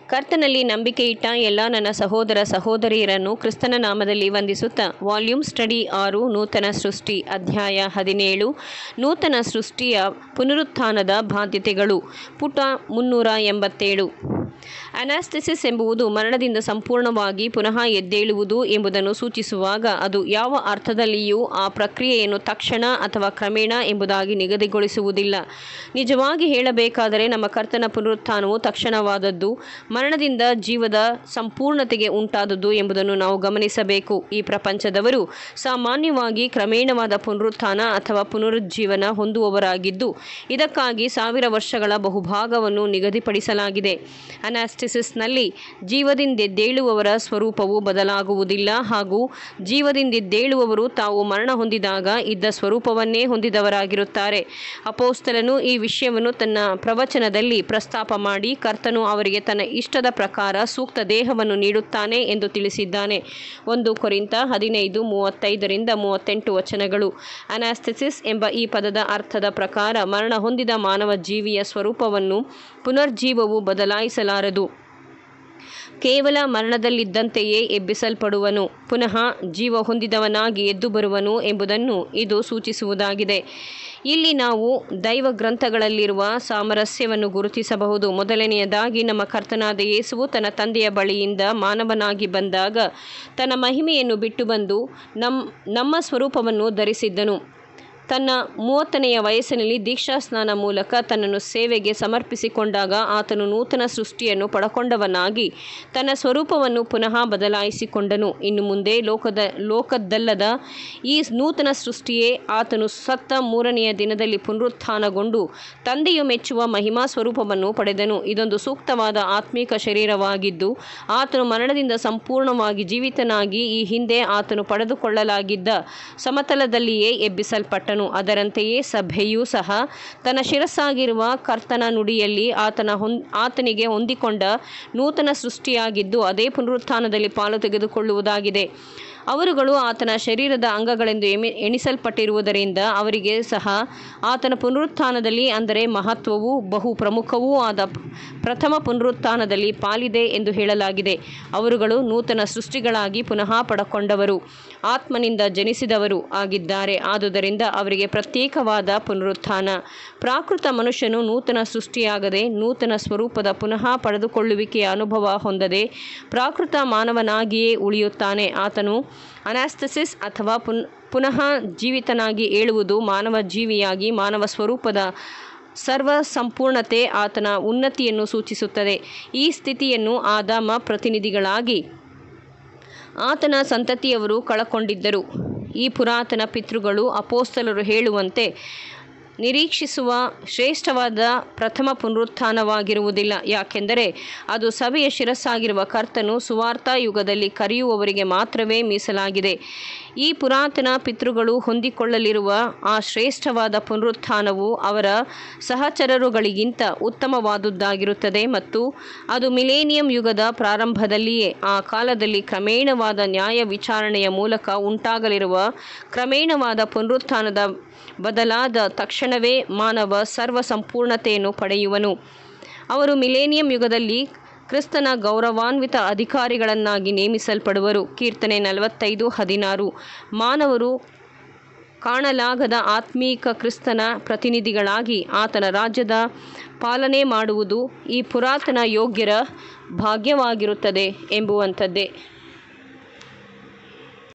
ಕರ್ತನಲ್ಲಿ ನಂಬಿಕೆ ಇಟ್ಟ ಎಲ್ಲ ನನ್ನ ಸಹೋದರ ಸಹೋದರಿಯರನ್ನು ಕ್ರಿಸ್ತನ ನಾಮದಲ್ಲಿ ವಂದಿಸುತ್ತಾ ವಾಲ್ಯೂಮ್ ಸ್ಟಡಿ 6 ನೂತನ ಸೃಷ್ಟಿ ಅಧ್ಯಾಯ 17 ನೂತನ ಸೃಷ್ಟಿಯ ಪುನರುತ್ಥಾನದ ಬಾಧ್ಯತೆಗಳು ಪುಟ 387. ಅನಾಸ್ಥೆಸಿಸ್ ಎಂಬುದು ಮರಣದಿಂದ ಸಂಪೂರ್ಣವಾಗಿ ಪುನಃ ಎದ್ದೇಳುವುದು ಎಂಬುದನ್ನು ಸೂಚಿಸುವಾಗ ಅದು ಯಾವ ಅರ್ಥದಲ್ಲಿಯೂ ಆ ಪ್ರಕ್ರಿಯೆಯನ್ನು ತಕ್ಷಣ ಅಥವಾ ಕ್ರಮೇಣ ಎಂಬುದಾಗಿ ನಿಗದಿಗೊಳಿಸುವುದಿಲ್ಲ. ನಿಜವಾಗಿ ಹೇಳಬೇಕಾದರೆ ನಮ್ಮ ಕರ್ತನ ಪುನರುತ್ಥಾನವು ತಕ್ಷಣವಾದದ್ದು, ಮರಣದಿಂದ ಜೀವದ ಸಂಪೂರ್ಣತೆಗೆ ಉಂಟಾದದ್ದು ಎಂಬುದನ್ನು ನಾವು ಗಮನಿಸಬೇಕು. ಈ ಪ್ರಪಂಚದವರು ಸಾಮಾನ್ಯವಾಗಿ ಕ್ರಮೇಣವಾದ ಪುನರುತ್ಥಾನ ಅಥವಾ ಪುನರುಜ್ಜೀವನ ಹೊಂದುವವರಾಗಿದ್ದು, ಇದಕ್ಕಾಗಿ 1000 ವರ್ಷಗಳ ಬಹುಭಾಗವನ್ನು ನಿಗದಿಪಡಿಸಲಾಗಿದೆ. ಅನಾಸ್ಥೆಸಿಸ್ನಲ್ಲಿ ಜೀವದಿಂದೆದ್ದೇಳುವವರ ಸ್ವರೂಪವು ಬದಲಾಗುವುದಿಲ್ಲ ಹಾಗೂ ಜೀವದಿಂದೆದ್ದೇಳುವವರು ತಾವು ಮರಣ ಹೊಂದಿದಾಗ ಇದ್ದ ಸ್ವರೂಪವನ್ನೇ ಹೊಂದಿದವರಾಗಿರುತ್ತಾರೆ. ಅಪೊಸ್ತಲನು ಈ ವಿಷಯವನ್ನು ತನ್ನ ಪ್ರವಚನದಲ್ಲಿ ಪ್ರಸ್ತಾಪ ಮಾಡಿ ಕರ್ತನು ಅವರಿಗೆ ತನ್ನ ಇಷ್ಟದ ಪ್ರಕಾರ ಸೂಕ್ತ ದೇಹವನ್ನು ನೀಡುತ್ತಾನೆ ಎಂದು ತಿಳಿಸಿದ್ದಾನೆ. 1 ಕೊರಿಂಥ 15:35-38 ವಚನಗಳು. ಅನಾಸ್ಥೆಸಿಸ್ ಎಂಬ ಈ ಪದದ ಅರ್ಥದ ಪ್ರಕಾರ ಮರಣ ಹೊಂದಿದ ಮಾನವ ಜೀವಿಯ ಸ್ವರೂಪವನ್ನು ಪುನರ್ಜೀವವು ಬದಲಾಯಿಸಲಾರದು. ಕೇವಲ ಮರಣದಲ್ಲಿದ್ದಂತೆಯೇ ಎಬ್ಬಿಸಲ್ಪಡುವನು, ಪುನಃ ಜೀವ ಹೊಂದಿದವನಾಗಿ ಎದ್ದು ಬರುವನು ಎಂಬುದನ್ನು ಇದು ಸೂಚಿಸುವುದಾಗಿದೆ. ಇಲ್ಲಿ ನಾವು ದೈವ ಗ್ರಂಥಗಳಲ್ಲಿರುವ ಸಾಮರಸ್ಯವನ್ನು ಗುರುತಿಸಬಹುದು. ಮೊದಲನೆಯದಾಗಿ, ನಮ್ಮ ಕರ್ತನಾದ ಯೇಸುವು ತನ್ನ ತಂದೆಯ ಬಳಿಯಿಂದ ಮಾನವನಾಗಿ ಬಂದಾಗ ತನ್ನ ಮಹಿಮೆಯನ್ನು ಬಿಟ್ಟು ಬಂದು ನಮ್ಮ ಸ್ವರೂಪವನ್ನು ಧರಿಸಿದ್ದನು. ತನ್ನ 30ನೆಯ ವಯಸ್ಸಿನಲ್ಲಿ ದೀಕ್ಷಾಸ್ನಾನ ಮೂಲಕ ತನ್ನನ್ನು ಸೇವೆಗೆ ಸಮರ್ಪಿಸಿಕೊಂಡಾಗ ಆತನು ನೂತನ ಸೃಷ್ಟಿಯನ್ನು ಪಡಕೊಂಡವನಾಗಿ ತನ್ನ ಸ್ವರೂಪವನ್ನು ಪುನಃ ಬದಲಾಯಿಸಿಕೊಂಡನು. ಇನ್ನು ಮುಂದೆ ಲೋಕದ್ದಲ್ಲದ ಈ ನೂತನ ಸೃಷ್ಟಿಯೇ ಆತನು ಸತ್ತ 3ನೆಯ ದಿನದಲ್ಲಿ ಪುನರುತ್ಥಾನಗೊಂಡು ತಂದೆಯು ಮೆಚ್ಚುವ ಮಹಿಮಾ ಸ್ವರೂಪವನ್ನು ಪಡೆದನು. ಇದೊಂದು ಸೂಕ್ತವಾದ ಆತ್ಮಿಕ ಶರೀರವಾಗಿದ್ದು, ಆತನು ಮರಣದಿಂದ ಸಂಪೂರ್ಣವಾಗಿ ಜೀವಿತನಾಗಿ ಈ ಹಿಂದೆ ಆತನು ಪಡೆದುಕೊಳ್ಳಲಾಗಿದ್ದ ಸಮತಲದಲ್ಲಿಯೇ ಎಬ್ಬಿಸಲ್ಪಟ್ಟನು. ಅದರಂತೆಯೇ ಸಭೆಯೂ ಸಹ ತನ್ನ ಶಿರಸ್ಸಾಗಿರುವ ಕರ್ತನ ನುಡಿಯಲ್ಲಿ ಆತನಿಗೆ ಹೊಂದಿಕೊಂಡ ನೂತನ ಸೃಷ್ಟಿಯಾಗಿದ್ದು, ಅದೇ ಪುನರುತ್ಥಾನದಲ್ಲಿ ಪಾಲು ತೆಗೆದುಕೊಳ್ಳುವುದಾಗಿದೆ. ಅವರುಗಳು ಆತನ ಶರೀರದ ಅಂಗಗಳೆಂದು ಎಣಿಸಲ್ಪಟ್ಟಿರುವುದರಿಂದ ಅವರಿಗೆ ಸಹ ಆತನ ಪುನರುತ್ಥಾನದಲ್ಲಿ, ಅಂದರೆ ಮಹತ್ವವೂ ಬಹು ಪ್ರಮುಖವೂ ಆದ ಪ್ರಥಮ ಪುನರುತ್ಥಾನದಲ್ಲಿ ಪಾಲಿದೆ ಎಂದು ಹೇಳಲಾಗಿದೆ. ಅವರುಗಳು ನೂತನ ಸೃಷ್ಟಿಗಳಾಗಿ ಪುನಃ ಪಡಕೊಂಡವರು, ಆತ್ಮನಿಂದ ಜನಿಸಿದವರು ಆಗಿದ್ದಾರೆ. ಆದುದರಿಂದ ಅವರಿಗೆ ಪ್ರತ್ಯೇಕವಾದ ಪುನರುತ್ಥಾನ. ಪ್ರಾಕೃತ ಮನುಷ್ಯನು ನೂತನ ಸೃಷ್ಟಿಯಾಗದೆ ನೂತನ ಸ್ವರೂಪದ ಪುನಃ ಪಡೆದುಕೊಳ್ಳುವಿಕೆಯ ಅನುಭವ ಹೊಂದದೆ ಪ್ರಾಕೃತ ಮಾನವನಾಗಿಯೇ ಉಳಿಯುತ್ತಾನೆ. ಆತನು ಅನಾಸ್ಥೆಸಿಸ್ ಅಥವಾ ಪುನಃ ಜೀವಿತನಾಗಿ ಏಳುವುದು ಮಾನವ ಜೀವಿಯಾಗಿ ಮಾನವ ಸ್ವರೂಪದ ಸರ್ವ ಸಂಪೂರ್ಣತೆ, ಆತನ ಉನ್ನತಿಯನ್ನು ಸೂಚಿಸುತ್ತದೆ. ಈ ಸ್ಥಿತಿಯನ್ನು ಆದಾಮ ಪ್ರತಿನಿಧಿಗಳಾಗಿ ಆತನ ಸಂತತಿಯವರು ಕಳಕೊಂಡಿದ್ದರು. ಈ ಪುರಾತನ ಪಿತೃಗಳು ಅಪೊಸ್ತಲರು ಹೇಳುವಂತೆ ನಿರೀಕ್ಷಿಸುವ ಶ್ರೇಷ್ಠವಾದ ಪ್ರಥಮ ಪುನರುತ್ಥಾನವಾಗಿರುವುದಿಲ್ಲ. ಯಾಕೆಂದರೆ ಅದು ಸಭೆಯ ಶಿರಸ್ಸಾಗಿರುವ ಕರ್ತನು ಸುವಾರ್ತಾ ಯುಗದಲ್ಲಿ ಕರೆಯುವವರಿಗೆ ಮಾತ್ರವೇ ಮೀಸಲಾಗಿದೆ. ಈ ಪುರಾತನ ಪಿತೃಗಳು ಹೊಂದಿಕೊಳ್ಳಲಿರುವ ಆ ಶ್ರೇಷ್ಠವಾದ ಪುನರುತ್ಥಾನವು ಅವರ ಸಹಚರರುಗಳಿಗಿಂತ ಉತ್ತಮವಾದುದಾಗಿರುತ್ತದೆ ಮತ್ತು ಅದು ಮಿಲೇನಿಯಂ ಯುಗದ ಪ್ರಾರಂಭದಲ್ಲಿಯೇ ಆ ಕಾಲದಲ್ಲಿ ಕ್ರಮೇಣವಾದ ನ್ಯಾಯ ವಿಚಾರಣೆಯ ಮೂಲಕ ಉಂಟಾಗಲಿರುವ ಕ್ರಮೇಣವಾದ ಪುನರುತ್ಥಾನದ ಬದಲಾದ ತಕ್ಷಣವೇ ಮಾನವ ಸರ್ವ ಸಂಪೂರ್ಣತೆಯನ್ನು ಪಡೆಯುವನು. ಅವರು ಮಿಲೇನಿಯಂ ಯುಗದಲ್ಲಿ ಕ್ರಿಸ್ತನ ಗೌರವಾನ್ವಿತ ಅಧಿಕಾರಿಗಳನ್ನಾಗಿ ನೇಮಿಸಲ್ಪಡುವರು. ಕೀರ್ತನೆ 45:16. ಮಾನವರು ಕಾಣಲಾಗದ ಆತ್ಮೀಕ ಕ್ರಿಸ್ತನ ಪ್ರತಿನಿಧಿಗಳಾಗಿ ಆತನ ರಾಜ್ಯದ ಪಾಲನೆ ಮಾಡುವುದು ಈ ಪುರಾತನ ಯೋಗ್ಯರ ಭಾಗ್ಯವಾಗಿರುತ್ತದೆ ಎಂಬುವಂಥದ್ದೇ.